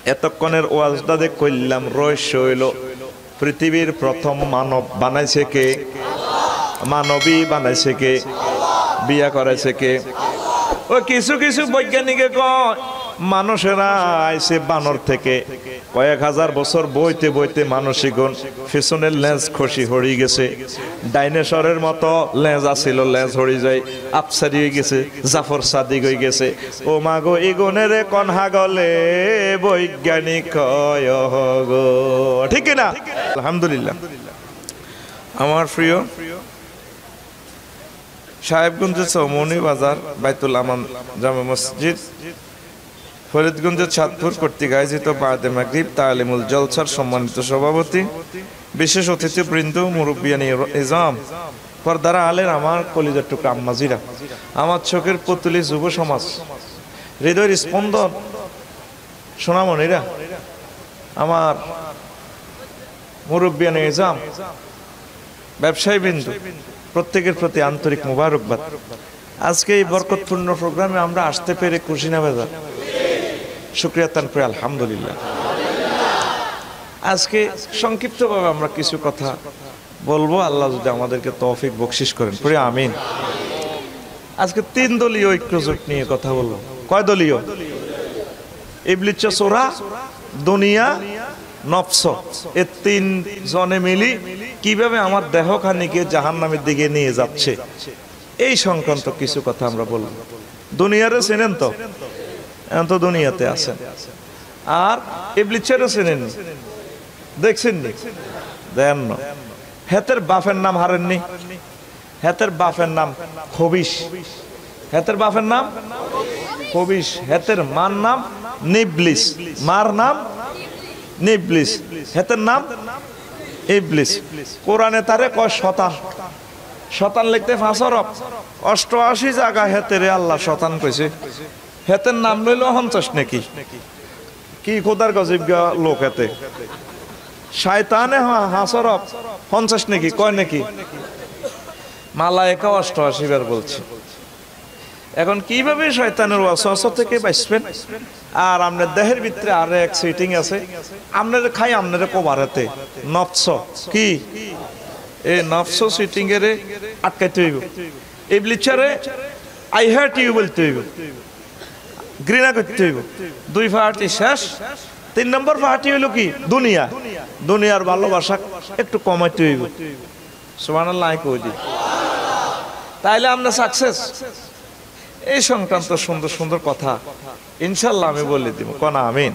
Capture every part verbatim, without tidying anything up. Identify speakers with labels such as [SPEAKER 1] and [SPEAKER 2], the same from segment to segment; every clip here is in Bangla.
[SPEAKER 1] এতক্ষণের ওয়াজটা যে কইলাম রহস্য হইল পৃথিবীর প্রথম মানব বানাইছে কে? মানবী বানাইছে কে? বিয়া করেছে কে? ও কিছু কিছু বৈজ্ঞানিকে কয় মানুষেরা আইছে বানর থেকে, কয়েক হাজার বছর বইতে বইতে মানসিকগণ পিছনের লেজ খসি হরি গেছে, ডাইনোসরের মতো লেজ আছিল, লেজ হরি যায় আপসারি হয়ে গেছে, জাফর সাদিক হয়ে গেছে। ও মাগো ইগনের কনহা গলে বৈজ্ঞানিক কয় গো, ঠিক না? আলহামদুলিল্লাহ। আমার প্রিয় সাহেবগঞ্জের চৌমনি বাজার বাইতুল আমান জামে মসজিদ ফরিদগঞ্জের চাঁদপুর কর্তৃক আয়োজিত বাদে মাগরিব তালিমুল জলসার সম্মানিত সভাপতি, বিশেষ অতিথিবৃন্দ, মুরব্বিয়ান ইজাম, পর্দারা আলের আমার কলিজার টুকরা আম্মাজিরা, আমার চোখের পুতুলি যুব সমাজ, হৃদয়ের স্পন্দন সোনামণিরা, আমার মুরব্বিয়ান ইজাম, ব্যবসায়ী বিন্দু, প্রত্যেকের প্রতি আন্তরিক মুবারকবাদ। আজকে এই বরকতপূর্ণ প্রোগ্রামে আমরা আসতে পেরে খুশি না বেজার? শুকরিয়া তান করে আলহামদুলিল্লাহ। আজকে সংক্ষিপ্তভাবে আমরা কিছু কথা বলবো, আল্লাহ যদি আমাদেরকে তৌফিক বকশিশ করেন, পড়ে আমিন। আজকে তিন দলীয় ঐক্যজোট নিয়ে কথা বলবো। কয় দলীয়? ইবলিস, সোরা, দুনিয়া, নফস, এই তিন জনে মিলি কিভাবে আমার দেহখানিকে জাহান্নামের দিকে নিয়ে যাচ্ছে এই সংক্রান্ত কিছু কথা আমরা বলবো। দুনিয়ারে চেনেন তো? এখন তো দুনিয়াতে আছেন। আর ইবলিসেরও চেনেন, দেখছেন নি? দেন না। হেতের বাপের নাম হারেননি? হেতের বাপের নাম খবিশ। হেতের বাপের নাম খবিশ। হেতের মার নাম নিবলিস। মার নাম নিবলিস, হেতের নাম ইবলিস। কোরআনে তারে কয় শতান। শতান লিখতে পাঁচ হরফ, অষ্টআশি জায়গা হেতেরে আল্লাহ শতান কইছে। হেতের নাম লইল পঞ্চাশ নাকি কি খোদার গজীব লোক। হেতে শয়তানে পাঁচ হরফ পঞ্চাশ নাকি কয় নাকি? মালায়েকা অষ্টআশি বার বলছে। এখন কিভাবে শয়তানের ওয়াসওয়াসা থেকে বাঁচবেন? আর আপনার দেহের ভিতরে আর এক সিটিং আছে, আপনার খাই আপনার কোবারেতে নফস। কি এই নফস সিটিং এর আটকাইতে হইব। ইবলিসরে আই হেট ইউ বলতে হইব, ঘৃণা করতে হইব। দুই পার্টি শেষ। তিন নম্বর পার্টি হইল কি? দুনিয়া। দুনিয়ার ভালোবাসা একটু কমাইতে হইব। সুবহানাল্লাহ কই দি, তাইলে আমরা সাকসেস। এই সংক্রান্ত সুন্দর সুন্দর কথা ইনশাল্লাহ আমি বলে দিব, কনা আমিন।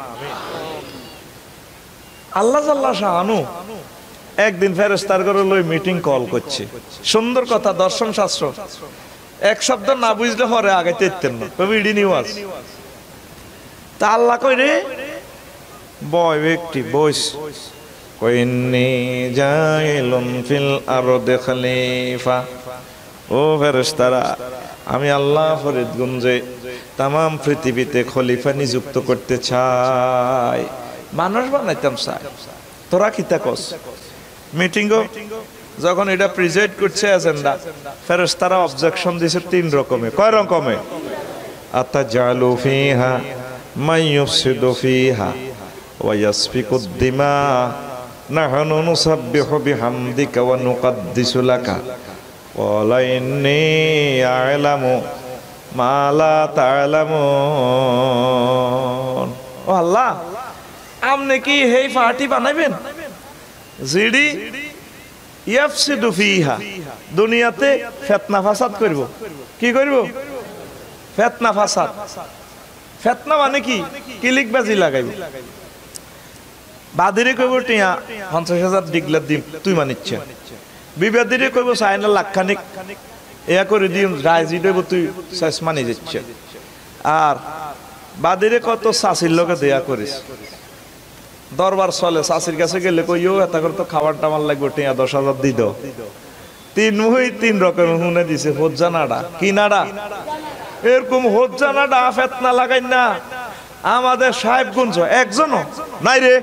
[SPEAKER 1] আল্লাহ জাল্লা শাআনু একদিন ফেরেশতার ঘরে লই মিটিং কল করছে। সুন্দর কথা, দর্শন শাস্ত্র। এক শব্দ না বুঝলে পরে আগাইতে ইতেন না, কবি ইডি নিওয়াজ। তা আল্লাহ কই রে বয় ব্যক্তি বইস, কইন্নি জাইলুন ফিল আরদি খলিফা। ও ফেরেশতারা, আমি আল্লাহ ফরিদগঞ্জে তামাম পৃথিবীতে খলিফা নিযুক্ত করতে চাই, মানুষ বানাইতাম চাই। তোরা কিতা কস? মিটিং যখন এটা প্রেজেন্ট করছে এজেন্ডা, ফেরেশতারা অবজেকশন দিছে তিন রকমে। কয় রকমে? আতাজালু ফিহা মাইয়ুফসিদু ফিহা ওয়া ইয়াসফিকুদ দিমা নাহনু নুসাব্বিহু বিহামদিকা ওয়া নুকদ্দিসু লাকা ক্বালা ইন্নী আ'লামু মা লা তা'লামুন। ও আল্লাহ, আপনি কি এই পার্টি বানাইবেন জিডি ইয়াফসিদু ফিহা, দুনিয়াতে ফিতনা ফাসাদ করব? কি করব? ফিতনা ফাসাদ। ফিতনা মানে কি? কিলিকবাজি লাগাইব। বাদিরে কইব টিয়া পঞ্চাশ হাজার ডিগলা দিম, তুই মানিচ্ছে। বিবাদিরে কইব চাইনা লাখখানিক এয়া করে দিম, রাজি দেব, তুই শেষ মানি যাচ্ছে। আর বাদিরে কত চাষির লোকে দেয়া করিস, দরবার চলে। চাষির কাছে গেলে কইও এটা করে তো খাবার টামার লাগবে, টিয়া দশ হাজার দি দাও। তিন মুহি তিন রকম হুনে দিছে। হজ্জা নাড়া। কি নাড়া? এরকম হজ্জা নাড়া ফেতনা লাগাই না। আমাদের সাহেবগঞ্জ একজনও নাই রে।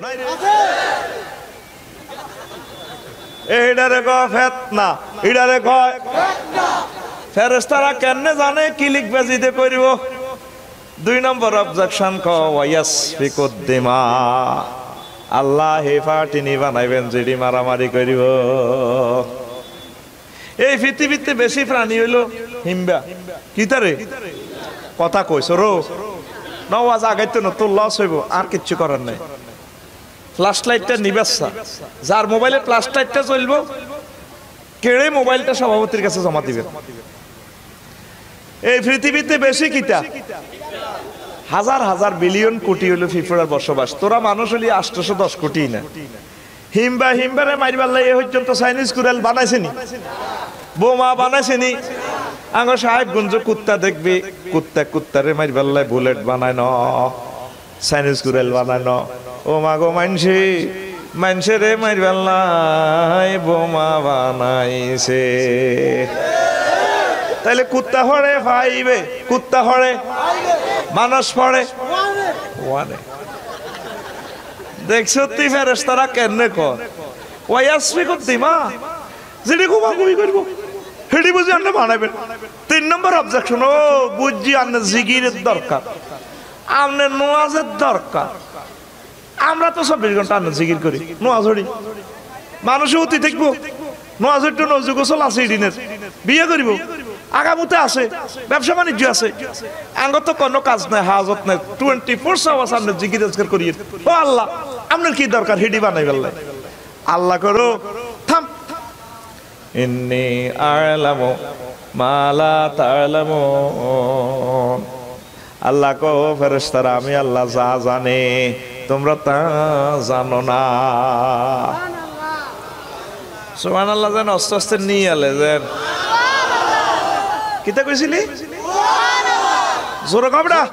[SPEAKER 1] এইডারে কয় ফেতনা, এইডারে কয় ফেরেশতারা কেন জানে কি লিখবাজিতে করিব। দুই নম্বর অবজেকশন ক ওয়াসফিকুদ্দিমা, আল্লাহ হে পার্টিনি বানাইবেন যেটি মারামারি করিব। এই পৃথিবীতে বেশি প্রাণী হইল হিম্বা। কি তারে কথা কইস রো নওয়াজ আগাইতে না তোর লস হইব, আর কিচ্ছু করার নাই। ফ্ল্যাশ লাইটটা নিবেচ্ছা, যার মোবাইলে ফ্ল্যাশ লাইটটা চলবো কেড়ে মোবাইলটা সভাপতির কাছে জমা দিবেন। এই পৃথিবীতে বেশি কিতা হাজার হাজার বিলিয়ন কোটি হইল ফিফড়ার বসবাস, তোরা মানুষ হলি আটশো দশ কোটি না। হিমবা হিমবারে মারিবার লাগে এ পর্যন্ত চাইনিজ কুড়াল বানাইছেনি, বোমা বানাইছেনি। আঙ্গ সাহেব গুঞ্জ কুত্তা দেখবি, কুত্তা কুত্তারে মারিবার লাগে বুলেট বানায় ন, চাইনিজ কুড়াল বানায় ন। ও মা গো মানসি মানসে রে মারিবার লাগে বোমা বানাইছে। তাইলে কুত্তা হরে ভাইবে, কুত্তা হরে মানুষ পড়ে ওয়ানে। দেখছো তুই ফেরেশতারা কেমনে কর ওয়াসফিকুদ্দিমা, যেটি ঘুমাঘুমি করব সেটি বুঝি আপনি বানাবেন। তিন নম্বর অবজেকশন, ও বুঝছি আপনার জিগিরের দরকার, আপনার নোয়াজের দরকার। আমরা তো চব্বিশ ঘন্টা আপনার জিগির করি, নোয়াজ হরি মানুষে অতি থাকবো। নোয়াজের তো নজু গোসল আছে, দিনের বিয়ে করিব, আগামতে আছে, ব্যবসা বাণিজ্য আছে, আঙ্গত কোনো কাজ নাই, হাজত নাই, টোয়েন্টি ফোর আওয়ার্স আপনার জিকির আজকার করিয়ে। ও আল্লাহ আপনার কি দরকার হিডি বানাই ফেললাই। আল্লাহ করো থাম, ইন্নী আ'লামু মা লা তা'লামুন। আল্লাহ কো ফেরেশতারা আমি আল্লাহ যা জানে তোমরা তা জানো না। সুবহানাল্লাহ, যেন আস্তে আস্তে নিয়ে আলে যেন কিতা কইছিলি জোরে কবড়া।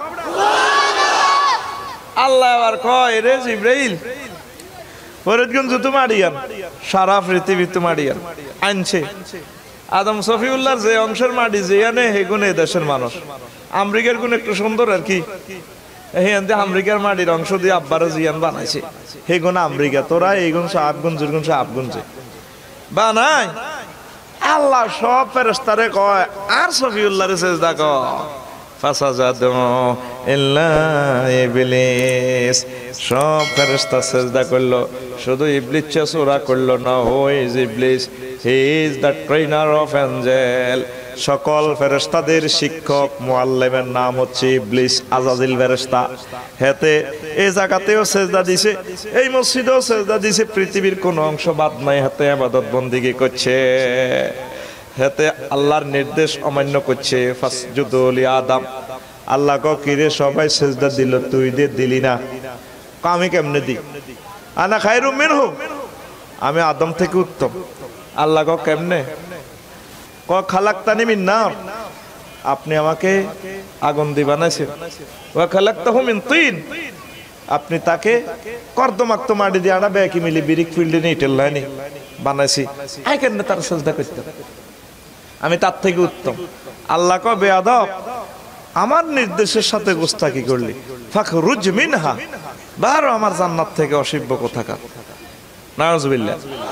[SPEAKER 1] আল্লাহ আবার কয় রে জিব্রাইল ফরিদগঞ্জ তো মারিয়ান, সারা পৃথিবী তো মারিয়ান আনছে। আদম সফিউল্লাহর যে অংশের মাটি যে আনে হেগুনে দেশের মানুষ। আমেরিকার গুণ একটু সুন্দর আর কি, হেয়ান্তে আমেরিকার মাটির অংশ দিয়ে আব্বারা জিয়ান বানাইছে, হেগুন আমেরিকা। তোরা এইগুন সাহাবগুন জুরগুন সাহাবগুনছে বানায়। আল্লাহ সব ফেরেশতারে কয় আর সফিউল্লাহরে সেজদা কর, ফাসাজাদু ইল্লা ইবলিস। সব ফেরেশতা সেজদা করলো, শুধু ইবলিস চূড়া করলো না। Who is Iblis? He is the trainer of angel. সকল ফেরেশতাদের শিক্ষক মুআল্লিমের নাম হচ্ছে ইবলিস, আজাজিল ফেরেশতা। হেতে এই জায়গাতেও সেজদা দিছে, এই মসজিদেও সেজদা দিছে, পৃথিবীর কোন অংশ বাদ নাই, হাতে ইবাদত বন্দেগী করছে, হেতে আল্লাহর নির্দেশ অমান্য করছে। ফাসজুদু লি আদম। আল্লাহ কো কিরে সবাই সেজদা দিল, তুই দে দিলি না। আমি কেমনে দি? আনা খায়রুম মিনহু, আমি আদম থেকে উত্তম। আল্লাহ কো কেমনে? ক খালাকতানি মিন নার, আপনি আমাকে আগুন দিয়ে বানাইছেন। ওয়া খালাকতাহু মিন তিন, আপনি তাকে কর্দমাক্ত মাটি দিয়ে আড়া বেকি মিলি বিরিক ফিল্ডে নিয়ে টেল্লানি বানাইছি। আই কেন তার সেজদা করতে? আমি তার থেকে উত্তম। আল্লাহ কো বেয়াদব, আমার নির্দেশের সাথে গোস্তাকি করলি, ফাখরুজ মিনহা, বারো আমার জান্নাত থেকে, অসিব্য কোথাকার। নাউজুবিল্লাহ।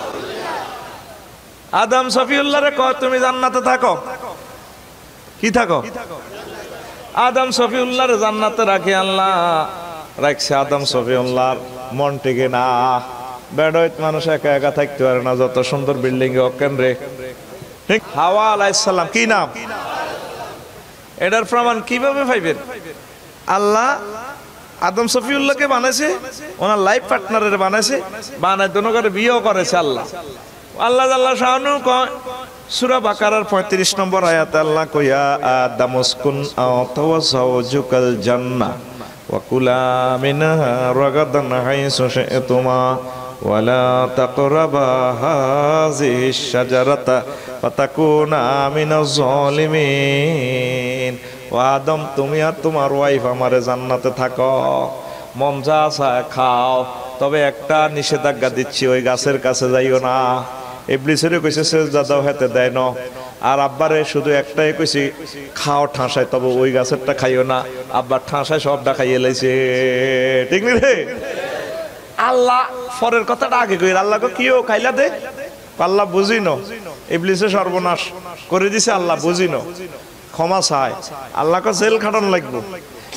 [SPEAKER 1] আদম সফিউল্লাহরে কয় তুমি জান্নাতে থাকো। কি থাকো? আদম সফিউল্লাহরে জান্নাতে রাখি আল্লাহ রাখছে। আদম সফিউল্লাহর মন টেকে না, বেডাইত মানুষ একা একা থাকতে পারে না, যত সুন্দর বিল্ডিং এ অকেন রে। ঠিক হাওয়া আলাইহিস সালাম, কি নাম? এটার প্রমাণ কিভাবে পাইবেন? আল্লাহ আদম সফিউল্লাহকে বানাইছে, ওনার লাইফ পার্টনারের বানাইছে, বানায় দোনো করে বিয়েও করেছে আল্লাহ। আল্লাহ আল্লাহ শাহানু কয় সূরা বাকারার পঁয়ত্রিশ নম্বর আয়াতে আল্লাহ কয়া আদম উসকুন আওয়া যাওজুকাল জান্নাহ ওয়া কুলা মিনহা রাগাদান হাইসু শি'তুমা ওয়ালা তাকরাবা হাযিহিশ শাজারাতা ফাতাকুনা মিনাজ জালিমিন। ও আদম তুমি আর তোমার ওয়াইফ আমারে জান্নাতে থাকো, মন যা চায় খাও, তবে একটা নিষেধাজ্ঞা দিচ্ছি, ওই গাছের কাছে যাইও না। ইবলিসেরও কইছে সেজদা দাও, হেতে দেয় না। আর আব্বারে শুধু একটাই কইছি খাও ঠাঁসায়, তবে ওই গাছেরটা খাইও না। আব্বার ঠাঁসায় সবটা খাইয়ে লাইছে, ঠিক নি রে? আল্লাহ পরের কথাটা আগে কই, আল্লাহ কো কিও খাইলা দে, আল্লাহ বুঝিনো ইবলিসে সর্বনাশ করে দিছে, আল্লাহ বুঝিনো ক্ষমা চায়। আল্লাহ কো জেল খাটানো লাগবো।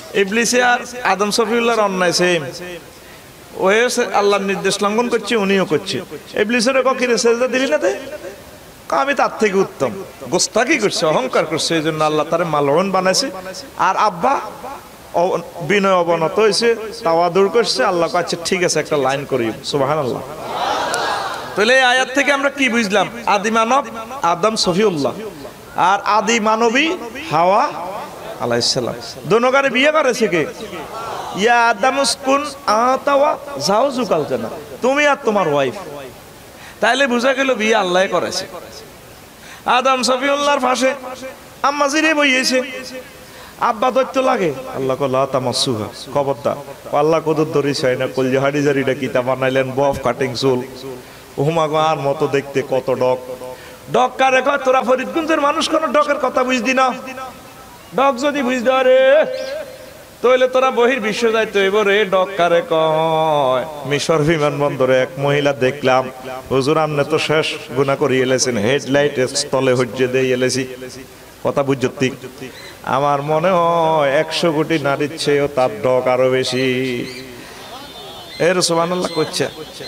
[SPEAKER 1] ইবলিসে আর আদম সফিউল্লাহর অন্যায় সেম, ওই আল্লাহর নির্দেশ লঙ্ঘন করছে, উনিও করছে। ইবলিসের কখিরে সেজদা দিলি না তে, আমি তার থেকে উত্তম। গোস্তাকি করছে, অহংকার করছে, এই জন্য আল্লাহ তারে মালউন বানাইছে। আর আব্বা বিনয় অবনত হয়েছে, তাওয়াদুর করছে, আল্লাহ কাছে ঠিক আছে একটা লাইন করি, সুবহানাল্লাহ। তাহলে এই আয়াত থেকে আমরা কি বুঝলাম? আদি মানব আদম সফিউল্লাহ আর আদি মানবী হাওয়া আলাইহিস সালাম, দোনোকারে বিয়ে করেছে কে? ইয়া আদম উসকুন আতাওয়া জাওজুকাল জান্নাহ, তুমি আর তোমার ওয়াইফ। তাইলে বুঝা গেল বিয়ে আল্লাহ করেছে। আদম সফিউল্লাহর পাশে আম্মা জিরে বইয়েছে, আব্বা দৈত্য লাগে, আল্লাহ কলা তামাসুহা, খবরদার। আল্লাহ কদর ধরিস হয় না, কলজা হাড়ি জারিটা কিতা বানাইলেন, বফ কাটিং চুল, হুমাগার মতো দেখতে, কত ডক। ডক কারে কয়? তোরা ফরিদগঞ্জের মানুষ কোন ডকের কথা বুঝদি না? ডক যদি বুঝতে রে তাহলে তোরা বহির বিশ্ব যাইতো। এবারে ডক কারে কয়? মিশর বিমানবন্দরে এক মহিলা দেখলাম, হুজুর আমনে তো শেষ গুনাহ করি এলেছেন, হেডলাইট তলে হজ্জে দিয়ে এলেছি। কথা বুঝতি? আমার মনে হয় একশো কোটি নারীর চেয়েও তার ডক আরো বেশি। এর সুবহানাল্লাহ করছে।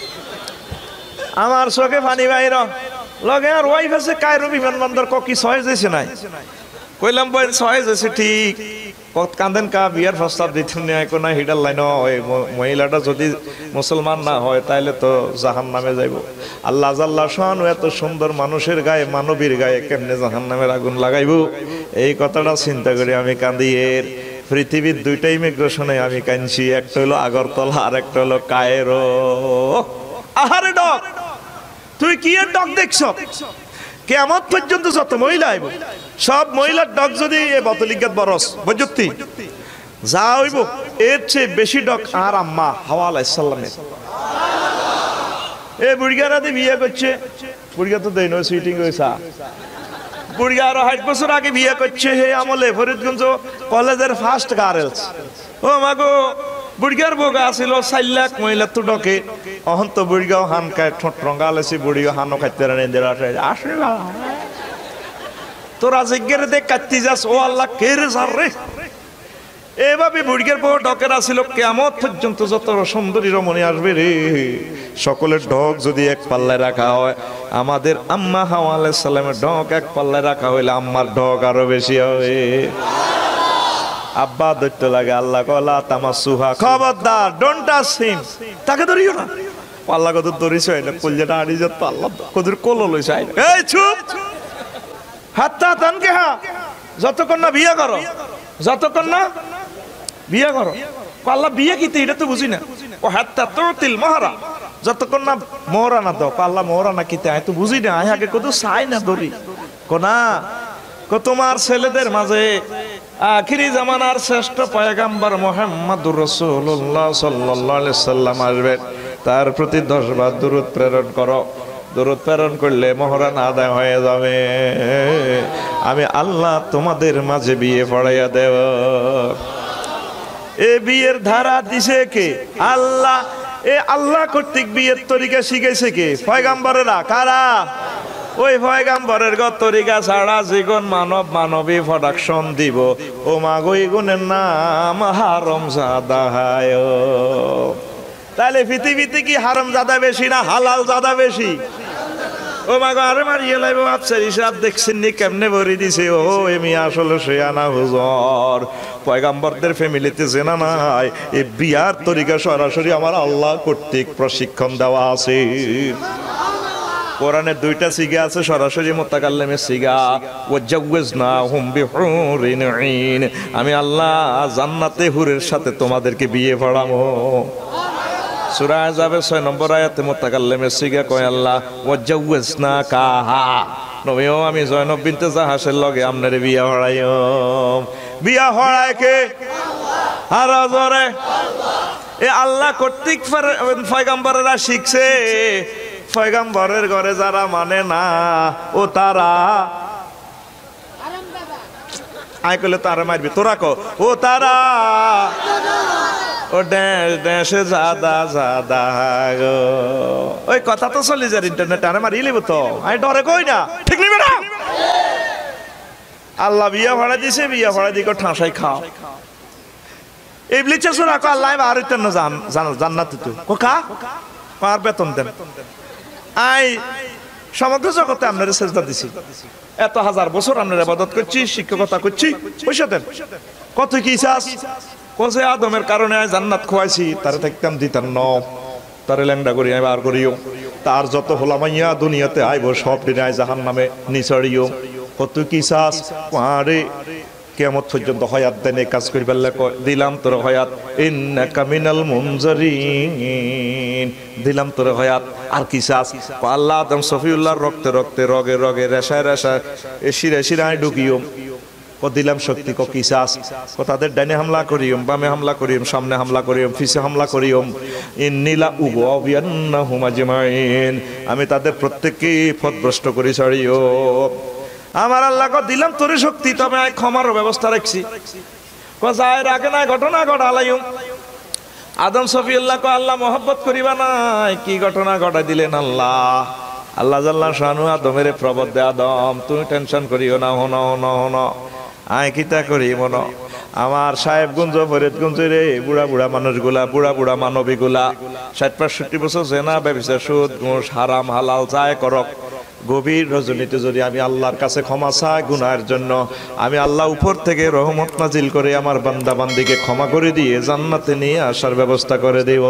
[SPEAKER 1] আমার চোখে পানি বাইর, লগে আর ওয়াইফ আছে কায়রো বিমানবন্দর, কি ছয় যেছে নাই? কইলাম বই ছয় যেছে ঠিক, কান্দেন কা বিয়ার প্রস্তাব দিতেন না হিডার লাইন। ওই মহিলাটা যদি মুসলমান না হয় তাইলে তো জাহান নামে যাইব। আল্লাহ জাল্লা শানু এত সুন্দর মানুষের গায়ে, মানবীর গায়ে কেমনে জাহান নামের আগুন লাগাইব, এই কথাটা চিন্তা করে আমি কান্দি। এর পৃথিবীর দুইটা ইমিগ্রেশনে আমি কাঁদছি, একটা হলো আগরতলা আর একটা হলো কায়রো। আহারে ডক, তুই কি এর ডক দেখছ? কিয়ামত পর্যন্ত যত মহিলা আইব সব মহিলার ডক যদি এ বতলিকাত বরস বুঝতি যা হইব, এর চেয়ে বেশি ডক আর আম্মা হাওয়া আলাইহিস সালামের। এ বুড়িগারা দিয়ে বিয়ে করছে, বুড়িগা তো দেয় নয় সুইটিং হয়েছা, বুড়িগা আরো ষাট বছর আগে বিয়ে করছে। হে আমলে ফরিদগঞ্জ কলেজের ফার্স্ট গার্লস। ও মাগো, বুড়িগার বোগা আছিল চার লাখ মহিলা তো ডকে। অহন তো বুড়িগাও হান খায়, ঠোঁট রঙা লেছি, বুড়িও হানও খাইতে আসে। তোরা জিজ্ঞের দেখ কাটতি যাস, ও আল্লাহ কে রে সার রে। এভাবে বুড়িগার বউ ডকের আছিল, কিয়ামত পর্যন্ত যত সুন্দরী রমণী আসবে রে, সকলের ডক যদি এক পাল্লায় রাখা হয়, আমাদের আম্মা হাওয়া আলাইহিস সালামের ডক এক পাল্লায় রাখা হইলে আম্মার ডক আরো বেশি হবে। আব্বা দৈত্য লাগে, আল্লাহ কলা তামাসুহা, খবরদার ডোন্ট টাচ হিম, তাকে ধরিও না। আল্লাহ কত ধরিস না, কলজাটা আড়ি যত আল্লাহ কদর কোলো লইছে। এই চুপ, হাত্তা তানকে হা, যতক্ষণ না বিয়ে করো, যতক্ষণ না বিয়ে করো। আল্লাহ বিয়ে কিতে এটা তো বুঝি না। ও হাত্তা তুতিল মাহরা, যতক্ষণ না মোহরা না দাও। আল্লাহ মোহরা না কিতে আয় তো বুঝি না, আয় আগে কত চাই না ধরি কোনা। কো তোমার ছেলেদের মাঝে আখিরি জামানার শ্রেষ্ঠ পয়গাম্বর মুহাম্মদুর রাসূলুল্লাহ সাল্লাল্লাহু আলাইহি সাল্লাম আসবেন, তার প্রতি দশ বার দুরূদ প্রেরণ করো। দুরূদ প্রেরণ করলে মোহরান আদায় হয়ে যাবে। আমি আল্লাহ তোমাদের মাঝে বিয়ে পড়াইয়া দেব। এ বিয়ের ধারা দিছে কে? আল্লাহ। এ আল্লাহ কর্তৃক বিয়ের তরিকা শিখাইছে কে? পয়গাম্বরেরা। কারা? ওই পয়গাম্বরের গত তরিকা ছাড়া জীবন মানব মানবী প্রোডাকশন দিব, ও মাগো এগুনের নাম হারামজাদা। তাহলে পৃথিবীতে কি হারামজাদা বেশি না হালাল জাদা বেশি? ও মাগো আরে মারিয়ে লাইব। আফসার হিসাব দেখছেন নি কেমনে ভরি দিছে। ও এমি আসলে সে আনা হুজুর, পয়গাম্বরদের ফ্যামিলিতে জেনা নাই। এই বিয়ার তরিকা সরাসরি আমার আল্লাহ কর্তৃক প্রশিক্ষণ দেওয়া আছে। কোরআনে দুইটা সিগা আছে, সরাসরি মুতাকাল্লিমের সিগা, ওয়াজাওয়াজনাহুম বিহুরিন আইন। আমি আল্লাহ জান্নাতে হুরের সাথে তোমাদেরকে বিয়ে পড়াবো। সূরা আযাবের ছয় নম্বর আয়াতে মুতাকাল্লিমের সিগা কয় আল্লাহ ওয়াজাওয়াজনাকাহা, নবীও আমি জয়নব বিনতে জাহাসের লগে আপনারে বিয়া পড়াইও। বিয়া পড়ায় কে? আল্লাহ। আর জোরে আল্লাহ। এ আল্লাহ কর্তৃক পয়গাম্বরেরা শিখছে। পয়গাম্বরের ঘরে যারা মানে না, ও তারা আয় করলে তারা মারবি। তোরা কো ও তারা ও ড্যাশ ড্যাশে জাদা জাদা গো। ওই কথা তো চলি যার ইন্টারনেট, আরে মারি লিব তো, আমি ডরে কই না, ঠিক নিবে না। আল্লাহ বিয়া ভাড়া দিছে, বিয়া ভাড়া দিকে ঠাঁসাই খাও। ইবলিসের সূরা কো আল্লাহ আর হইতেন না জান্নাতে তো কোকা আর বেতন দেন আই সমগ্র জগতে আপনারা সেজদা দিছি এত হাজার বছর আপনারা ইবাদত করছি শিক্ষকতা করছি পয়সা দেন কত কি চাস কোসে আদমের কারণে জান্নাত খোয়াইছি তারে থাকতাম দিতাম ন তারে ল্যাংডা করি বার করিও তার যত হোলামাইয়া দুনিয়াতে আইব সব দিনে জাহান্নামে নিছড়িও কত কি চাস আরে কিয়ামত পর্যন্ত হয়াত দেন এই কাজ করি পারলে দিলাম তোর হয়াত ইন্নাকা মিনাল মুনজারিন দিলাম তোর হয়াত আর কি চাস আল্লাহ আদম সফিউল্লাহর রক্তে রক্তে রগে রগে রেশায় রেশায় এ শিরে শিরায় ঢুকিও ও দিলাম শক্তি ক কি চাস ও তাদের ডাইনে হামলা করিম বামে হামলা করিম সামনে হামলা করিম পিছে হামলা করিম ইন্নিলা উগবিয়ান্নাহুম আজমাইন আমি তাদের প্রত্যেককে পথভ্রষ্ট করি ছাড়িও আমার আল্লাহ কো দিলাম তোরে শক্তি তবে আই ক্ষমার ব্যবস্থা রাখছি কো যায় রাগে না ঘটনা ঘটালাইম আদম সফিউল্লাহ কো আল্লাহ মহব্বত করিবা না কি ঘটনা ঘটাই দিলেন আল্লাহ আল্লাহ জাল্লা শানু আদমের প্রবদ দে আদম তুমি টেনশন করিও না হন হন হন আই কিতা করি মন আমার সাহেবগঞ্জ ফরিদগঞ্জ রে বুড়া বুড়া মানুষগুলা বুড়া বুড়া মানবীগুলা ষাট পঁয়ষট্টি বছর জেনা ব্যবসা সুদ ঘুষ হারাম হালাল চায় করক গভীর রজনীতে যদি আমি আল্লাহর কাছে ক্ষমা চাই গুনাহের জন্য আমি আল্লাহ উপর থেকে রহমত নাজিল করে আমার বান্দা বান্দিকে ক্ষমা করে দিয়ে জান্নাতে নিয়ে আসার ব্যবস্থা করে দেব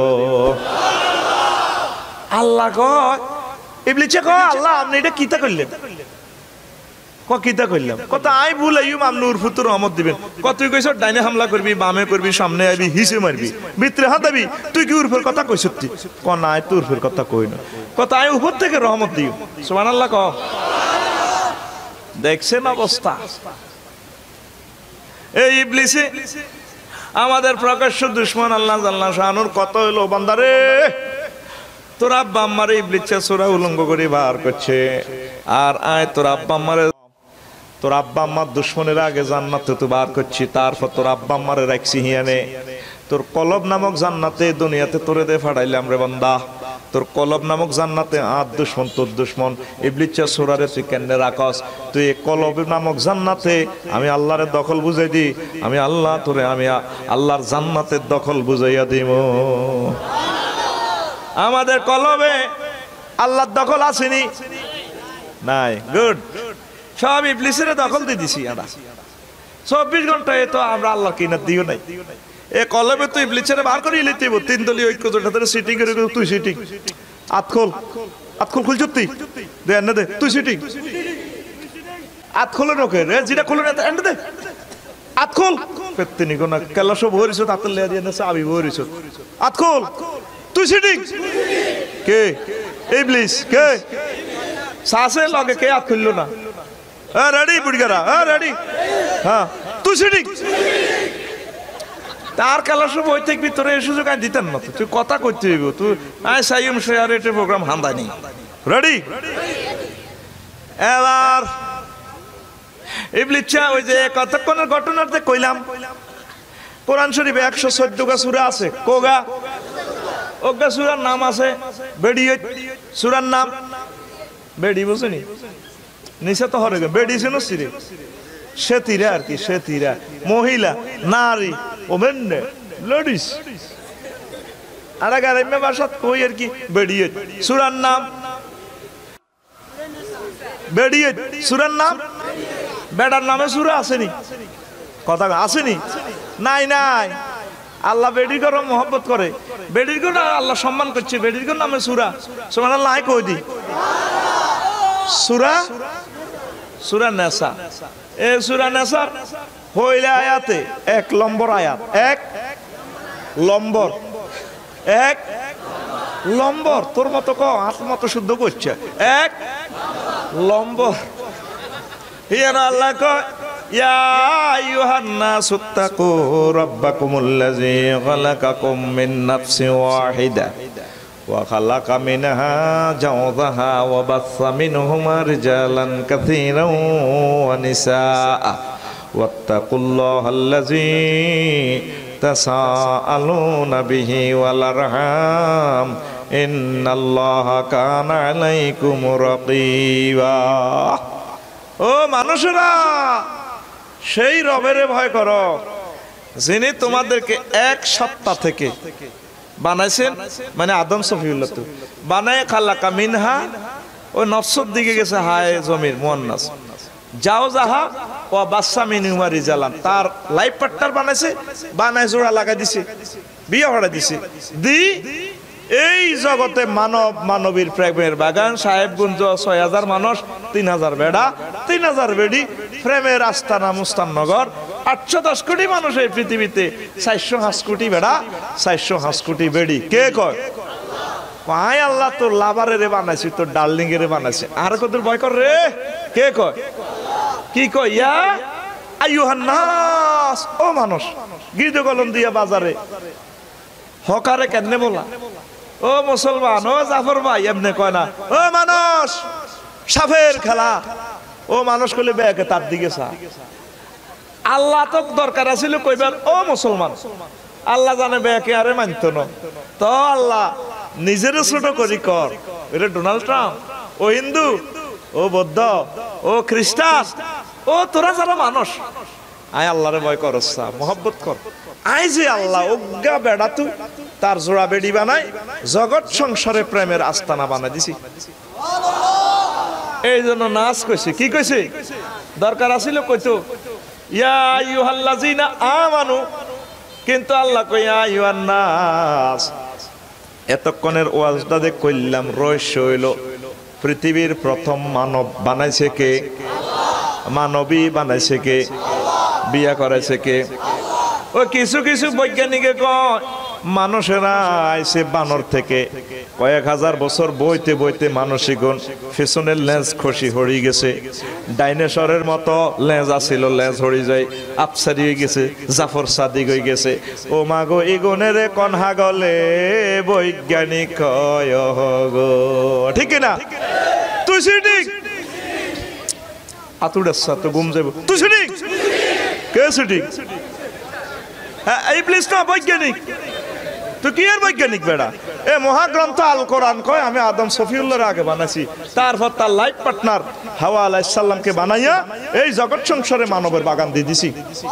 [SPEAKER 1] আল্লাহ কয় ইবলিসে কয় আল্লাহ আপনি এটা কিতা করলেন ক কিতা করলাম কত আই ভুলাইম আপনি উর ফুতুর রহমত দিবেন কত তুই কইছ ডাইনে হামলা করবি বামে করবি সামনে আইবি হিসে মারবি ভিতরে হাতাবি তুই কি উরফের কথা কইছ তুই ক না আই তুই উরফের কথা কই না কত আই উপর থেকে রহমত দিও সুবহানাল্লাহ ক দেখছেন অবস্থা এই ইবলিসে আমাদের প্রকাশ্য দুশমন আল্লাহ জাল্লা শানুর কত হলো বান্দারে তোর আব্বা আম্মারে ইবলিসে সূরা উলঙ্গ করে বার করছে আর আয় তোর আব্বা আম্মারে তোর আব্বা আম্মার দুশমনের আগে জান্নাতে তো বার করছি তারপর তোর আব্বা আম্মারে রাখছি হিয়ানে তোর কলব নামক জান্নাতে দুনিয়াতে তোরে দে ফাড়াইলাম রে বান্দা তোর কলব নামক জান্নাতে আর দুশমন তোর দুশমন ইবলিসের সূরারে তুই কেনে রাখস তুই কলব নামক জান্নাতে আমি আল্লাহর দখল বুঝাই দি আমি আল্লাহ তোরে আমি আল্লাহর জান্নাতের দখল বুঝাইয়া দিব আমাদের কলবে আল্লাহর দখল আসেনি নাই গুড সব ইবলিসের দখল দিয়ে দিছি আমরা চব্বিশ ঘন্টায় তো আমরা আল্লাহ কিনা দিও নাই এ কলবে তুই ইবলিসের বার করে লিতে হইব তিন দলীয় ঐক্য জোটাতে সিটিং করে তুই সিটিং আতখোল আতখোল খুলছ তুই দে এনে দে তুই সিটিং আতখোল রকে রে জিরা খোল না এনে দে আতখোল পেত্তিনি কোনা কেলা সব ভরিছ তাতল লে দিয়ে নেছে আমি ভরিছ আতখোল তুই সিটিং কে ইবলিস কে সাসে লগে কে আত খুললো না এ রেডি বুড়িগারা এ রেডি হ্যাঁ তুই সিটিং তার কালা সব ওই থেকে ভিতরে এই সুযোগ আমি দিতেন না তুই কথা করতে হইব তুই আয় সাইম শেয়ার এটা প্রোগ্রাম হান্দানি রেডি এবার ইবলিস ওই যে কতক্ষণের ঘটনাতে কইলাম কোরআন শরীফে একশো চোদ্দ গা সূরা আছে কোগা ওগা সূরার নাম আছে বেড়িয়ে সূরার নাম বেড়ি বুঝেনি নিচে তো হরে বেড়ি ছিল সিরে সেতিরা আর কি সেতিরা মহিলা নারী ওমেন লেডিস আর গারিমে ভাষাত কই আর কি বেড়িয়ে সূরার নাম বেড়িয়ে সূরার নাম বেড়ার নামে সূরা আসেনি কথা আসেনি নাই নাই আল্লাহ বেডির করে মহব্বত করে বেডির করে আল্লাহ সম্মান করছে বেডির করে নামে সূরা সুবহানাল্লাহ কই দি সূরা সূরা নাসা এ সূরা নাসা হইলে আয়াতে এক নম্বর আয়াত এক নম্বর এক নম্বর তোর মতো ক আট মতো শুদ্ধ করছে এক নম্বর ইয়ার আল্লাহ কয় ইয়া আইয়ুহান নাসু তাকু রাব্বাকুমুল্লাযী খালাকাকুম মিন নাফসিন ওয়াহিদা ওয়া খালাকা মিনহা যাওজাহা ওয়া বাসসা মিনহুমা রিজালান কাসীরান ওয়া নিসাআ ওয়াত্তাকুল্লাহাল্লাযী তাসাআলুনা বিহি ওয়াল আরহাম ইন্নাল্লাহা কানা আলাইকুম রাকীবা। ও মানুষেরা সেই রবের ভয় করো যিনি তোমাদেরকে এক সপ্তাহ থেকে বানাইছেন, মানে আদম সফিউল্লাহ তো বানায় খালাকা মিনহা, ওই নফসর দিকে গেছে হায় জমির মুয়ান্নাস, যাও যাহা ও বাচ্চা মিনুমা রিজালান, তার লাইফ পার্টনার বানাইছে, বানায় জোড়া লাগাই দিছে, বিয়ে হড়া দিছে, দি এই জগতে মানব মানবীর প্রেমের বাগান, সাহেবগঞ্জ ছয় হাজার মানুষ, তিন হাজার বেড়া, তিন হাজার বেড়ি, প্রেমের আস্তানা মুস্তাননগর, আটশো দশ কোটি মানুষ এই পৃথিবীতে, চারশো হাঁস কোটি বেড়া, চারশো হাঁস কোটি বেড়ি। কে কয়? পাই আল্লাহ তোর লাভারে বানাইছি, তোর ডার্লিং এর বানাইছে, আর কত ভয় কর রে। কে কয়? কি কয়? ইয়া আইয়ুহান নাস, ও মানুষ, গির্দ কলম দিয়া বাজারে হকারে কেন বলা? ও মুসলমান, ও জাফর ভাই, এমনি কয় না। ও মানুষ, সাফের খেলা। ও মানুষ কইলে বেকে তার দিকে চা। আল্লাহ তো দরকার আছিল কইবার ও মুসলমান, আল্লাহ জানে বেকে আরে মানত না, তো আল্লাহ নিজের ছোট করি কর। এটা ডোনাল্ড ট্রাম্প, ও হিন্দু, ও বৌদ্ধ, ও খ্রিস্টান, ও তোরা যারা মানুষ, আয় আল্লাহরে ভয় করস, মহব্বত কর। আই যে আল্লাহ অজ্ঞা বেড়া তুই তার জোড়া বেড়ি বানাই জগৎ সংসারে প্রেমের আস্তানা বানাই দিছি। এই জন্য নাচ কইছে। কি কইছে? দরকার আছিল কইতো ইয়া আইয়ুহাল্লাযিনা আমানু, কিন্তু আল্লাহ কই ইয়া আইয়ুহান নাস। এতক্ষণের ওয়াজটা যে কইলাম রহস্য হইল, পৃথিবীর প্রথম মানব বানাইছে কে? মানবী বানাইছে কে? বিয়া করাইছে কে? ও কিছু কিছু বৈজ্ঞানিকে কয় মানুষেরা আইছে বানর থেকে, কয়েক হাজার বছর বইতে বইতে মানসিক গুণ পেছনের লেজ খসি হরি গেছে, ডাইনোসরের মতো লেজ আছিল, লেজ হরি যায়, আপসারি হয়ে গেছে, জাফর সাদিক হয়ে গেছে। ও মাগো ইগুনের কনহা গলে বৈজ্ঞানিক কয় গো, ঠিক না? তুই ঠিক আতুড়াচ্ছা তো ঘুম যাব, তুই ঠিক কে ঠিক? এই প্লিজ না বৈজ্ঞানিক, তুই কি আর বৈজ্ঞানিক বেড়া? এ মহাগ্রন্থ আল কোরআন কয় আমি আদম সফিউল্লাহর আগে বানাইছি, তারপর তার লাইফ পার্টনার হাওয়া আলাইহিস সালামকে বানাইয়া এই জগৎ সংসারে মানবের বাগান দিয়ে দিছি।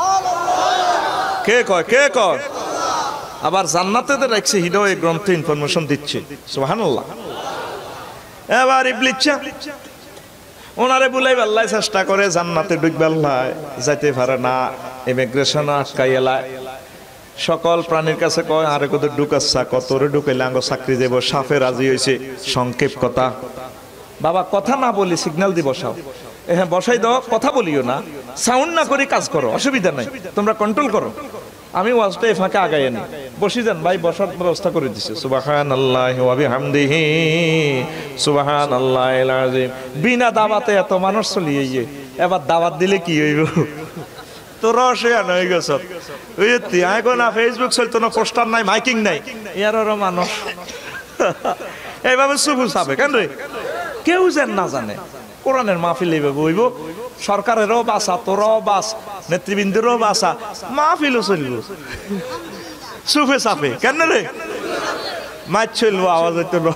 [SPEAKER 1] কে কয়? কে কয়? আবার জান্নাতে রাখছে, হিডো এই গ্রন্থ ইনফরমেশন দিচ্ছে। সুবহানাল্লাহ। এবার ইবলিস ওনারে বুলাই আল্লাহ চেষ্টা করে জান্নাতে ঢুকবে, আল্লাহ যাইতে পারে না, ইমিগ্রেশন আটকাই এলায়। সকল প্রাণীর কাছে কয় আরে কত ঢুকাচ্ছা, কতরে ঢুকাইলে আঙ্গ চাকরি দেব। সাফে রাজি হয়েছে, সংক্ষেপ কথা। বাবা কথা না বলি সিগন্যাল দি বসাও, হ্যাঁ বসাই দাও, কথা বলিও না, সাউন্ড না করে কাজ করো, অসুবিধা নাই, তোমরা কন্ট্রোল করো। আমি ওয়াজটা এই ফাঁকে আগাই আনি, বসি যান ভাই, বসার ব্যবস্থা করে দিছে। সুবহানাল্লাহি ওয়া বিহামদিহি সুবহানাল্লাহিল আযীম। বিনা দাওয়াতে এত মানুষ চলিয়ে গিয়ে এবার দাওয়াত দিলে কি হইব? তোরা সে হয়ে গেছ, ওই এখন না ফেসবুক চলতো না, পোস্টার নাই, মাইকিং নাই, ইয়ারও মানুষ এইভাবে চুপু চাবে কেন রে? কেউ যেন না জানে কোরআনের মাহফিল এইভাবে হইব, সরকারেরও বাসা, তোরও বাস, নেতৃবৃন্দেরও বাসা, মাহফিলও চলব চুপে চাপে কেন রে? মাছ চলবো, আওয়াজ হইতো না,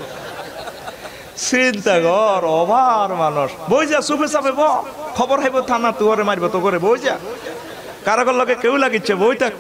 [SPEAKER 1] চিন্তা কর। অভার মানুষ বই যা চুপে চাপে ব, খবর হাইব থানা, তুয়ারে মারব তো করে বই যা, কারকর লগে কেউ লাগিচ্ছে বই থাক।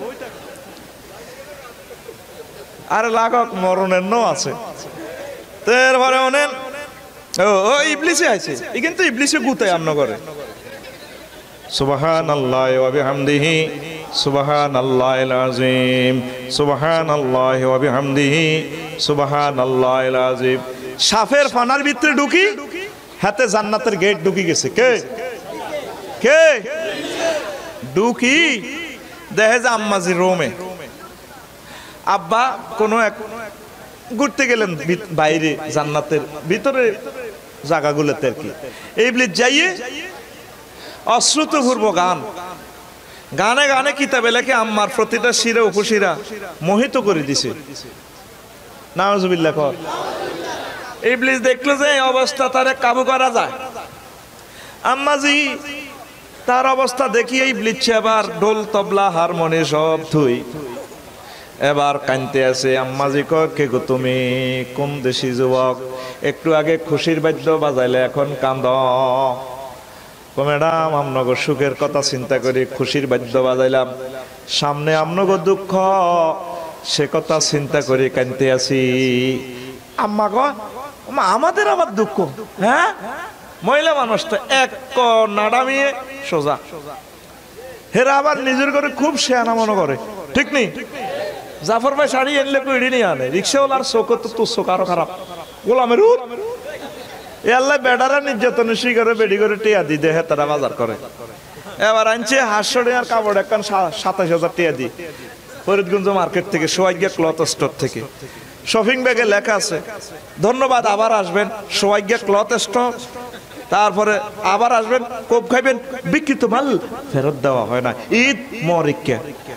[SPEAKER 1] আরে লাগক মরণের ন আছে তো এরপরে অনেন ও ইবলিসে আছে, এই কিন্তু ইবলিসে গুতায় আমন করে। সুবহানাল্লাহি ওয়া বিহামদিহি সুবহানাল্লাহিল আযীম সুবহানাল্লাহি ওয়া বিহামদিহি সুবহানাল্লাহিল আযীম। সাফের ফানার ভিতরে ঢুকি, হাতে জান্নাতের গেট ঢুকি গেছে। কে কে ঢুকি? দেখে যে আম্মাজি রোমে, আব্বা কোন এক ঘুরতে গেলেন বাইরে জান্নাতের ভিতরে জায়গাগুলোতে আর কি। ইবলিস যাইয়ে অশ্রুতপূর্ব গান, গানে গানে কিতাবে লেখে আম্মার প্রতিটা শিরা উপশিরা মোহিত করে দিছে। নাউজুবিল্লাহ কর। ইবলিস দেখলো যে এই অবস্থা তারে কাবু করা যায়, আম্মাজি তার অবস্থা দেখিয়ে ইবলিস এবার ঢোল তবলা হারমোনি সব থুই এবার কানতে আছে। আম্মাজি কয় কে গো তুমি, কোন দেশি যুবক, একটু আগে খুশির বাদ্য বাজাইলে এখন কান্দ। ম্যাডাম আমনগর সুখের কথা চিন্তা করি খুশির বাদ্য বাজাইলাম, সামনে আমনগো দুঃখ, সে কথা চিন্তা করে কানতে আছি। আম্মা কয় আমাদের আবার দুঃখ? হ্যাঁ, মহিলা মানুষ তো এক নাডামিয়ে সোজা, হেরা আবার নিজের করে খুব শেয়ানা মনে করে, ঠিক নেই? জাফর ভাই শাড়ি এনলে কইড়ি নিয়ে আনে, রিক্সাওয়ালার চোখ তো তোর চোখ আরো খারাপ, গোলামের উঠ এ আল্লাহ বেডারা নির্যাতনের শিকারে বেডি করে টিয়া দি দেহে তারা বাজার করে। এবার আনছে হাঁসশো টাকার কাপড় একখান সাতাশ হাজার টিয়া দি ফরিদগঞ্জ মার্কেট থেকে, সোয়াইগা ক্লথ স্টোর থেকে। শপিং ব্যাগে লেখা আছে ধন্যবাদ, আবার আসবেন, সোয়াইগা ক্লথ স্টোর। তারপরে আবার আসবেন, কোপ খাইবেন, বিকৃত মাল ফেরত দেওয়া হয় না, ঈদ মরিকা।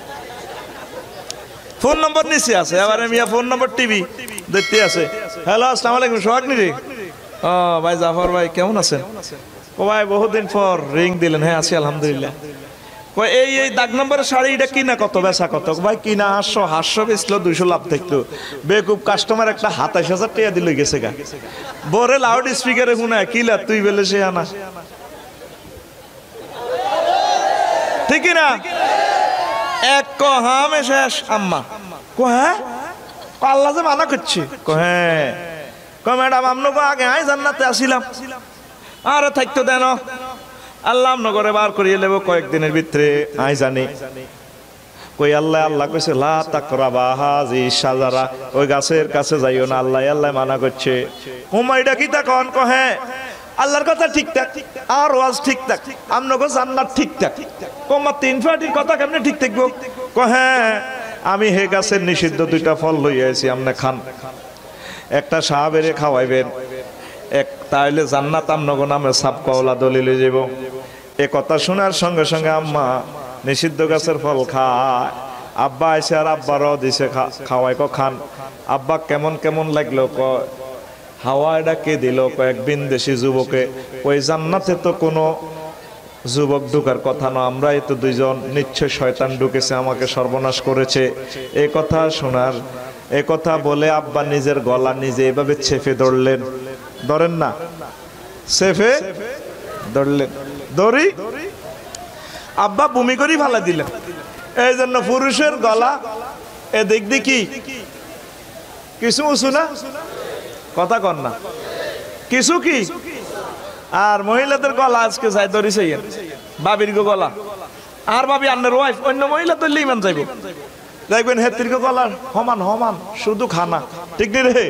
[SPEAKER 1] ফোন নম্বর নিচে আছে, এবারে মিয়া ফোন নম্বর টিভি দেখতে আছে। হ্যালো, আসসালামু আলাইকুম, সোহাগ নি রে? ও ভাই জাফর ভাই কেমন আছেন? ও ভাই বহুদিন পর রিং দিলেন। হ্যাঁ আছি আলহামদুলিল্লাহ। এই এই দাগ নম্বরের শাড়ি এটা কিনা কত, বেচা কত? ভাই কিনা আটশো, হাতশো বেচলো, দুইশো লাভ থাকতো। বেকুব কাস্টমার একটা সাতাইশ হাজার টাকা দিল গেছে গা। বরে লাউড স্পিকারে শুনায় কিলা তুই বেলে সে আনা, ঠিক না? এক কহামে শেষ। আম্মা কো হ্যাঁ, আল্লাহ যে মানা করছে। কো হ্যাঁ, কো ম্যাডাম আমনগো আগে আই জান্নাতে আসিলাম, আরে থাকতো দেন, আল্লাহ আমনগরে বার করিয়ে নেব কয়েকদিনের ভিতরে, আই জানি। কই আল্লাহ আল্লাহ কইছে লা তাকরাবা হাজি শাজারা, ওই গাছের কাছে যাইও না, আল্লাহ আল্লাহ মানা করছে। হুমাইডা কি তা কন? কো হ্যাঁ, আল্লাহর কথা ঠিকঠাক আর ওয়াজ ঠিকঠাক, আমনগো জান্নাত ঠিকঠাক। কমা তিন ফাটির কথা কেমনে ঠিক থাকবো? কো হ্যাঁ, আমি হে গাছের নিষিদ্ধ দুইটা ফল লইয়া আইছি, আমনে খান, একটা সাহাবেরে খাওয়াইবেন, এক তাইলে জান্নাত আমনগো নামে সাপ কওলা দলিলে যাব। এ কথা শোনার সঙ্গে সঙ্গে আম্মা নিষিদ্ধ গাছের ফল খায়। আব্বা আইসে আর আব্বারও দিছে খাওয়াই, ক খান। আব্বা কেমন কেমন লাগলো? ক হাওয়া এটা কে দিল? কয়েক বিনদেশি যুবকে। ওই জান্নাতে তো কোনো যুবক ঢুকার কথা না, আমরাই তো দুইজন, নিশ্চয় শয়তান ঢুকেছে, আমাকে সর্বনাশ করেছে। এই কথা শোনার, এ কথা বলে আব্বা নিজের গলা নিজে এভাবে চেপে ধরলেন, ধরেন না, চেপে ধরলেন, ধরি আব্বা বমি করি ফালা দিলেন। এই জন্য পুরুষের গলা এ দিক দেখি কিছু উঁচু না, কথা কন না, কিছু কি। আর মহিলাদের গলা আজকে যাই ধরিছে বাবির গলা, আর ভাবি আন্নার ওয়াইফ অন্য মহিলা ধরলে ইমান যাইব, দেখবেন হেতির গলা সমান সমান, শুধু খানা, ঠিক নেই রে?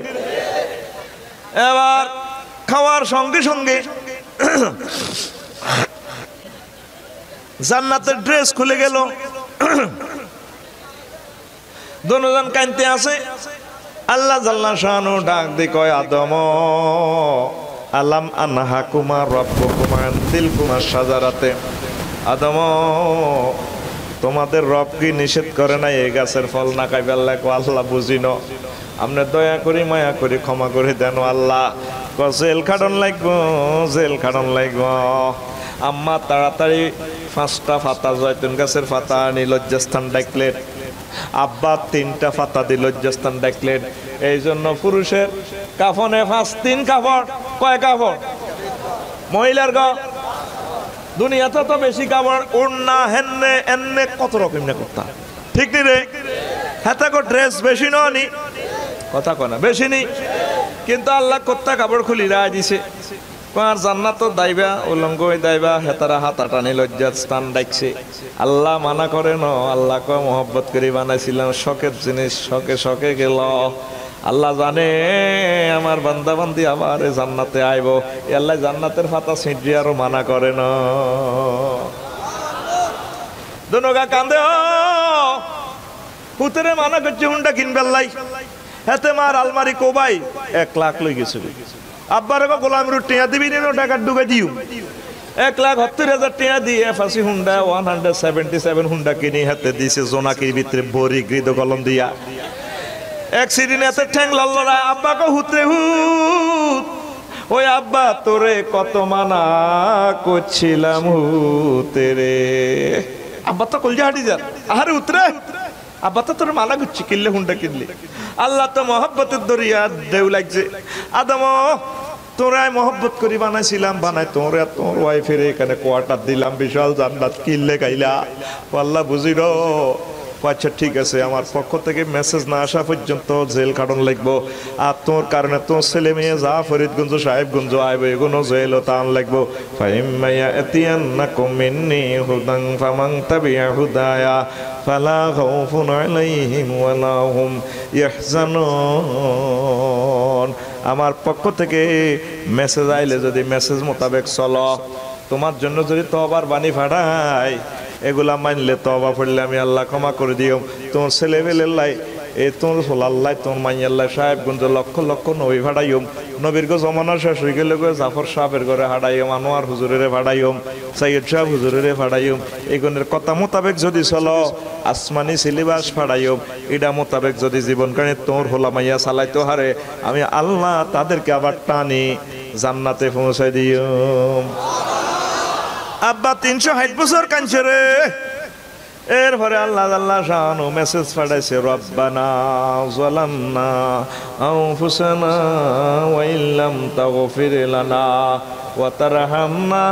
[SPEAKER 1] এবার খাওয়ার সঙ্গে সঙ্গে জান্নাতের ড্রেস খুলে গেল, দুজন কানতে আছে। আল্লাহ জাল্লা শানু ডাক দি কয় আদম আলাম আনহাকুমা রাব্বুকুমা আন তিলকুমা শাজারাতে। আদম তোমাদের রব কি নিষেধ করে নাই এই গাছের ফল না খাইবে? আল্লাহ কো আল্লাহ বুঝিন, আপনি দয়া করি মায়া করি ক্ষমা করে দেন আল্লাহ। ক জেল খাটন লাগবো, জেল খাটন লাগবো। আম্মা তাড়াতাড়ি পাঁচটা ফাতা জয়তুন গাছের ফাতা আনি লজ্জাস্থান ডাকলেন। আব্বা তিনটা ফাতা দি লজ্জাস্থান ডাকলেন। এই জন্য পুরুষের কাফনে পাঁচ তিন কাপড়, কয় কাপড়? মহিলার গ দুনিয়াতে তো বেশি কাপড়, উড়না হেন্নে এন্নে কত রকম না করতা, ঠিক নি রে? হাতে কো ড্রেস বেশি নি, কথা কনা বেশি নি, কিন্তু আল্লাহ কত্তা কাপড় খুলি রায় দিছে। কার জান্নাত দাইবা উলঙ্গ দাইবা, হেতারা হাতা টানি লজ্জার স্থান ডাকছে। আল্লাহ মানা করে ন, আল্লাহ ক মোহব্বত করে বানাইছিলাম, শখের জিনিস শখে শখে গেল। আল্লাহ জানে আমার বান্দা বান্দি আবার জান্নাতে আইব, আল্লাহ জান্নাতের ফাতা ছিঁড়ি আরো মানা করে ন। দুনগা কান্দে হুতেরে মানা করছে হুন্ডা কিনবে লাই, হেতে মার আলমারি কোবাই এক লাখ লই গেছে। আব্বারে গোলাম রুট টিয়া দিবি নি টাকা ঢুকে দিও, এক লাখ সত্তর হাজার টিয়া দিয়ে ফাঁসি Honda one hundred seventy seven Honda কিনে হাতে দিছে জোনাকির ভিতরে বড়ি গৃদ কলম দিয়া। এক সিদিন এতে ঠ্যাং লল্লরা আব্বা কো হুতরে হুত, ওই আব্বা তোরে কত মানা করছিলাম হুতেরে। আব্বা তো কলজা হাঁটি যান, আরে উতরে আব্বা তো তোর মানা করছি কিনলে হুন্ডা কিনলে। আল্লাহ তো মহব্বতের দরিয়া ঢেউ লাগছে। আদম তোরাই মহব্বত করি বানাইছিলাম, বানাই তোরা তোর ওয়াইফের এখানে কোয়ার্টার দিলাম, বিশাল জান্নাত কিনলে খাইলা। আল্লাহ বুঝি র আচ্ছা ঠিক আছে, আমার পক্ষ থেকে মেসেজ না আসা পর্যন্ত জেল কাটন লাগবো, আর তোর কারণে তোর ছেলে মেয়ে যা ফরিদগঞ্জ সাহেবগঞ্জ আইব এগুলো জেলও টান লাগবো। ফাইম্মাইয়া এতিয়ান্নাকুম মিন্নি হুদান ফামান তাবিআ হুদায়া ফালা খাউফুন আলাইহিম ওয়ালা হুম ইয়াহজানুন। আমার পক্ষ থেকে মেসেজ আইলে যদি মেসেজ মোতাবেক চলো, তোমার জন্য যদি তওবার বাণী ফাটাই, এগুলা মানলে তওবা পড়লে আমি আল্লাহ ক্ষমা করে দিও। তোর ছেলে পেলের লাই এ তোর সোলাল্লাই তোর মাইয়াল্লাই সাহেবগঞ্জ লক্ষ লক্ষ নবী ভাড়াইম, নবীর গো জমানা শেষ হয়ে গেলে গো জাফর সাহেবের ঘরে হাড়াইম, আনোয়ার হুজুরের ভাড়াইম, সাইয়দ সাহেব হুজুরের ভাড়াইম। এগুনের কথা মোতাবেক যদি চলো, আসমানি সিলেবাস ফাড়াইম, এটা মোতাবেক যদি জীবনকারী তোর হোলা মাইয়া চালাইতে হারে, আমি আল্লাহ তাদেরকে আবার টানি জান্নাতে পৌঁছাই দিও। আব্বা তিনশো ষাট বছর কাঁদছে রে। এরপরে আল্লাহ আল্লাহ শানু মেসেজ পাঠাইছে, রব্বানা যালামনা আনফুসানা ওয়া ইল্লাম তাগফির লানা ওয়া তারহামনা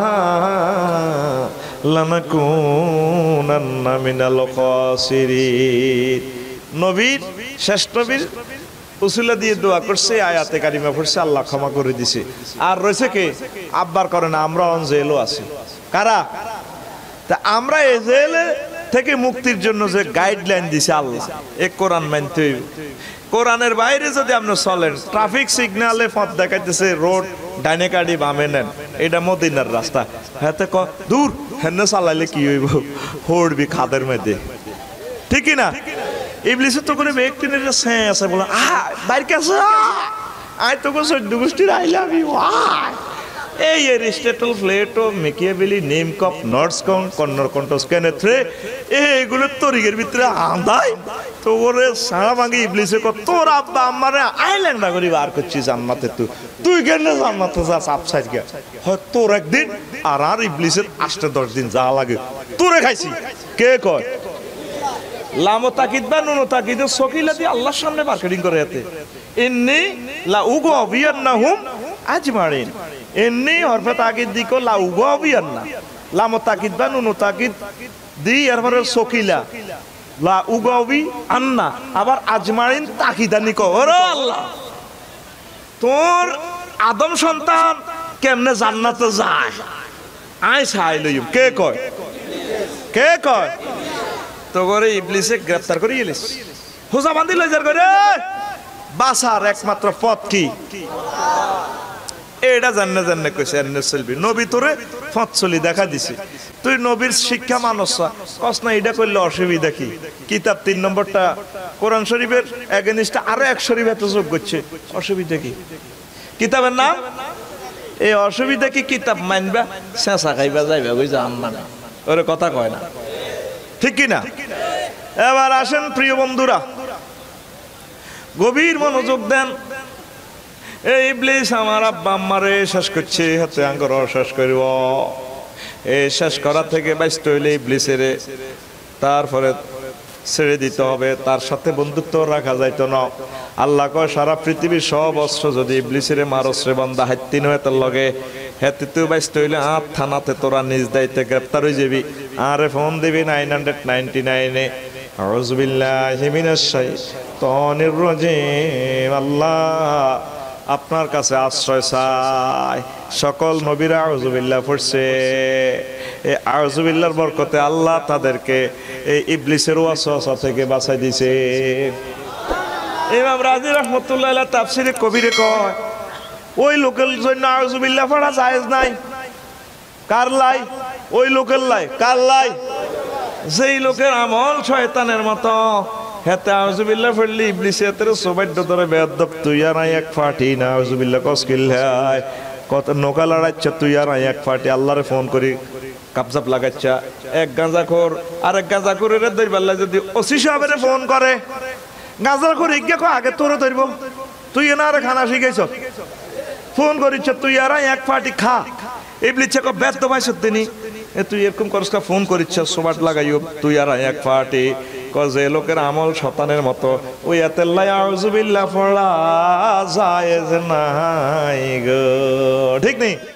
[SPEAKER 1] লানাকুনান্না মিনাল খাসিরিন। নবীর শেষ নবীর উসিলা দিয়ে দোয়া করছে, আয়াতে কারিমা পড়ছে, আল্লাহ ক্ষমা করে দিছে। আর রয়েছে কে? আব্বার করে না, আমরা অন জেলও আছি। কারা? তা আমরা এই জেলে থেকে মুক্তির জন্য যে গাইডলাইন দিছে আল্লাহ, এ কোরআন মানতে হইবে। কোরআনের বাইরে যদি আপনি চলেন, ট্রাফিক সিগন্যালে পথ দেখাইতেছে রোড ডাইনে কাটি বামে নেন, এটা মদিনার রাস্তা, হাতে ক দূর হেনে চালাইলে কি হইব, পড়বি খাদের মধ্যে, ঠিক না? ইবলিসে তো করে ব্যক্তি নিয়ে সে আছে বলে আ বাইর কাছে আয় তো কো চোদ্দ গোষ্ঠীর আইলাম ইউ আয়। এই এরিস্টটল, প্লেটো, মেকিয়াভেলি, নেমকপ, নর্সকন, কন্নর কন্টস কেনেথ্রে, এইগুলো তরিকের ভিতরে আন্দায় তো ওরে সারা ভাঙি ইবলিসে কর তোর আব্বা আমারে আইল্যান্ড না করি বার করছিস জান্নাতে, তুই তুই কেন জান্নাতে যা চাপ সাইড গিয়া হয় তোর একদিন আর আর ইবলিসের আটটা দশ দিন যা লাগে তোরে খাইছি। কে কয়? লামো তাকিদ বা নুনো তাকিদ সকিলা দিয়ে আল্লাহর সামনে মার্কেটিং করে এতে ইন্নি লা উগো বিয়ান্নাহুম আজমাইন। ইন্নি হরফে তাকিদ দিকো লা উগো বিয়ান্না, লামো তাকিদ বা নুনো তাকিদ দি এরপরে সকিলা লা উগো বি আন্না, আবার আজমাইন তাকিদানি কো ওরে আল্লাহ তোর আদম সন্তান কেমনে জান্নাতে যায় আয় চাই লইম। কে কয়? কে কয়? তো করে ইবলিসে গ্রেফতার করে ইলিস হোজা বান্ধি লই যার করে বাসার একমাত্র পথ কি? এটা জান্নে জান্নে কইছে এনে চলবি, নবী তোরে পথ চলি দেখা দিছে, তুই নবীর শিক্ষা মানুষ কস না, এটা করলে অসুবিধা কি? কিতাব তিন নম্বরটা কোরআন শরীফের এগেনিস্টে আরো এক শরীফ এত যোগ করছে, অসুবিধা কি? কিতাবের নাম এই অসুবিধা কি? কিতাব মানবা চেঁচা খাইবা যাইবা কই জান না, ওরে কথা কয় না, ঠিক কি না? এবার আসেন প্রিয় বন্ধুরা, গভীর মনোযোগ দেন। এই ইবলিস আমার আব্বা আম্মারে শেষ করছে, হাতে আঙ্গর শেষ করব। এই শেষ করা থেকে বাঁচতে হইলে ইবলিসের তারপরে ছেড়ে দিতে হবে, তার সাথে বন্ধুত্ব রাখা যাইতো না। আল্লাহ কয় সারা পৃথিবীর সব অস্ত্র যদি ইবলিসের মারসরে বান্দা হাইতিন হয়ে তার লগে হেতে তুই বাঁচতে হইলে আট থানাতে তোরা নিজ দায়িত্বে গ্রেপ্তার হয়ে যাবি। আরে ফোন দিবি নাইন হান্ড্রেড নাইনটি নাইনে আউযুবিল্লাহি মিনাশ শাইতানির রাজিম। আল্লাহ আপনার কাছে আশ্রয় চাই। সকল নবীরা আউযুবিল্লাহ পড়ছে, এই আউযুবিল্লাহর বরকতে আল্লাহ তাদেরকে এই ইবলিসের ওয়াসওয়াসা থেকে বাঁচাই দিয়েছে। ইমাম রাজি রাহমাতুল্লাহ আলাইহি তাফসীরে কবিরে কয় ওই লোকের জন্য আউযুবিল্লাহ পড়া জায়েজ নাই। কার লাই? ওই লোকের লাই। কার লাই? যেই লোকের আমল শয়তানের মতো, হেতে আউযুবিল্লাহ পড়লি ইবলিসে এর সৌভাগ্য ধরে বেয়াদব তুই আর এক ফাটি না আউযুবিল্লাহ কসকিল হয় কত নোকা লড়াইছে তুই আর এক ফাটি আল্লাহরে ফোন করি কাবজাব লাগাচ্ছা এক গাঁজাখোর আর এক গাঁজাখোরের ধরবাল্লা যদি ওসি সাহেবের ফোন করে গাঁজাখোর ইজ্ঞা কো আগে তোরে ধরব, তুই না আর খানা শিখাইছ, ফোন করিছ তুই আর এক ফাটি খা। ইবলিসে কো বেদ দবাইছ তিনি এ তুই এরকম করছ ফোন করিছ সোবাট লাগাইও তুই আর এক ফাটি যে লোকের আমল শতানের মতো ওই এতেল্লাই আউযুবিল্লাহ পড়া জায়েজ নাই গো, ঠিক নেই?